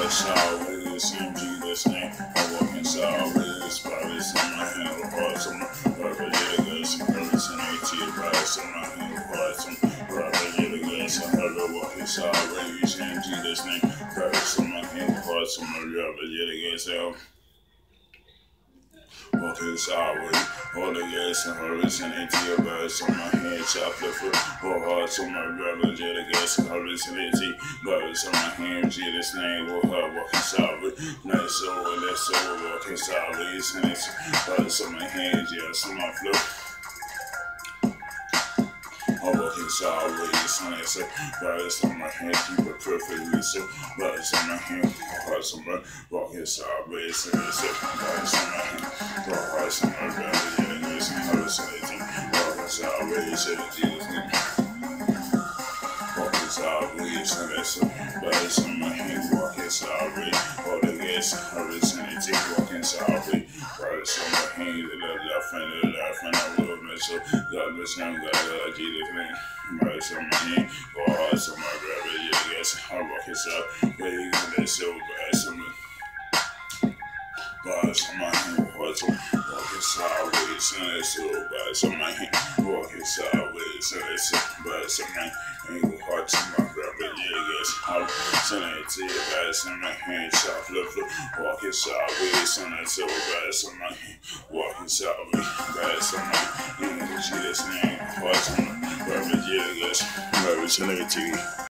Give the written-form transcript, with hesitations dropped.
sideways in Jesus' name. I'm walking sideways, bodies on my hand, hearts on my rubber, yeah, guys, and hurts and AT, bodies on my hand, hearts on rubber, yeah, guys, and hurt, walking sideways in Jesus' name. Bodies on my hand, hearts on my rubber, yeah, guys, walking sideways, all the gas and hurries and AT, bodies on my hand, chocolate foot, all hearts on my rubber, yeah, the gas and hurries and AT, bodies on my hand, Jesus' name, walking sideways, nice over, that's over, walking sideways, and it's bodies on my hands, yes, on my floor. I'm walking sideways, and it's bodies on my hand, keep it perfectly so, bodies on my hand, hearts on my walking sideways, and it's bodies on my hand, hearts on my belly, and it's hurts and it's walking sideways, and Jesus' name. Walking sideways, and it's bodies on my hand, walking sideways, all the gas and hurts and it's walking sideways, bodies on my hand, the left and I will miss so God bless him, God, Jesus' name. Bodies on my hand, all hearts on my brother, yeah, yes, I'm walking sideways, and it's so bad, bodies on my hand, hearts on walking sideways, and it's so bodies on my hand, walking sideways, and it's so bodies on my hand, hearts on my brother, yeah, yes, I'm sending it to you, bodies on my hand, soft left, walking sideways, and it's so bodies on my hand, walking sideways, bodies on my hand, in Jesus' name, hearts on my brother, yeah, yes, I'm sending it to you.